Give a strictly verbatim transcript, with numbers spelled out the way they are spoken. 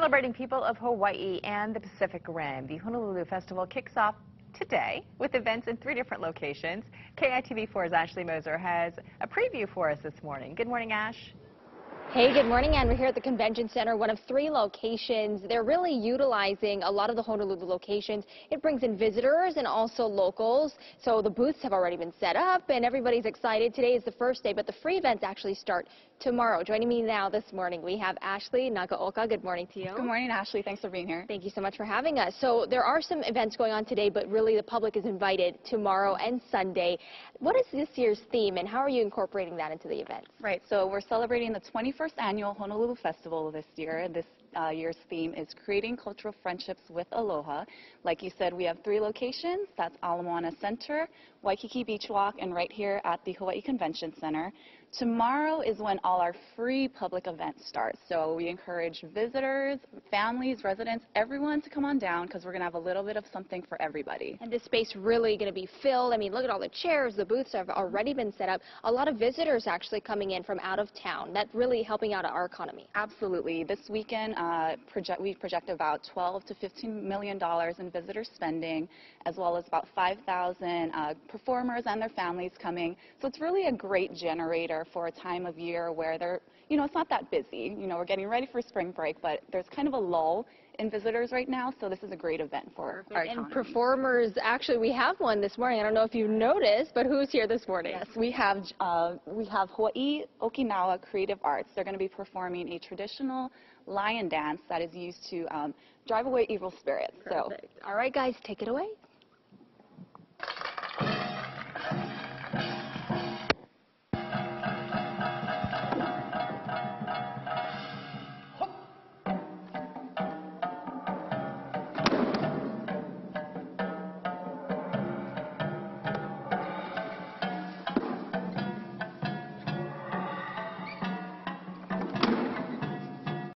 Celebrating people of Hawaii and the Pacific Rim, the Honolulu Festival kicks off today with events in three different locations. K I T V four's Ashley Moser has a preview for us this morning. Good morning, Ash. Hey, good morning, Ann. We're here at the Convention Center, one of three locations. They're really utilizing a lot of the Honolulu locations. It brings in visitors and also locals. So the booths have already been set up and everybody's excited. Today is the first day, but the free events actually start tomorrow. Joining me now this morning, we have Ashley Nagaoka. Good morning to you. Good morning, Ashley. Thanks for being here. Thank you so much for having us. So there are some events going on today, but really the public is invited tomorrow and Sunday. What is this year's theme and how are you incorporating that into the events? Right, so we're celebrating the twenty-first annual Honolulu Festival this year. This uh, year's theme is Creating Cultural Friendships with Aloha. Like you said, we have three locations. That's Ala Moana Center, Waikiki Beach Walk, and right here at the Hawaii Convention Center. Tomorrow is when all our free public events start. So we encourage visitors, families, residents, everyone to come on down because we're going to have a little bit of something for everybody. And this space really going to be filled. I mean, look at all the chairs. The booths have already been set up. A lot of visitors actually coming in from out of town. That's really helping out our economy. Absolutely. This weekend, uh, project, we project about twelve to fifteen million dollars in visitor spending, as well as about five thousand uh, performers and their families coming. So it's really a great generator for a time of year where they're, you know, it's not that busy. You know, we're getting ready for spring break, but there's kind of a lull in visitors right now, so this is a great event for Perfect. our economy. And performers, actually, we have one this morning. I don't know if you noticed, but who's here this morning? Yes, we have uh, we have Hawaii Okinawa Creative Arts. They're going to be performing a traditional lion dance that is used to um, drive away evil spirits. Perfect. So. All right, guys, take it away.